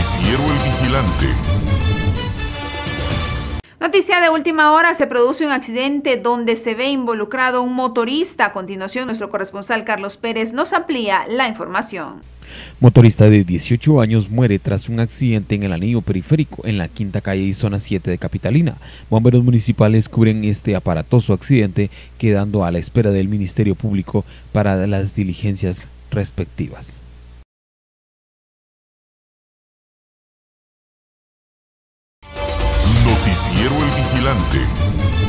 Noticiero El Vigilante. Noticia de última hora, se produce un accidente donde se ve involucrado un motorista. A continuación, nuestro corresponsal Carlos Pérez nos amplía la información. Motorista de 18 años muere tras un accidente en el anillo periférico en la Quinta Calle y Zona 7 de Capitalina. Bomberos municipales cubren este aparatoso accidente, quedando a la espera del Ministerio Público para las diligencias respectivas. Noticiero El Vigilante.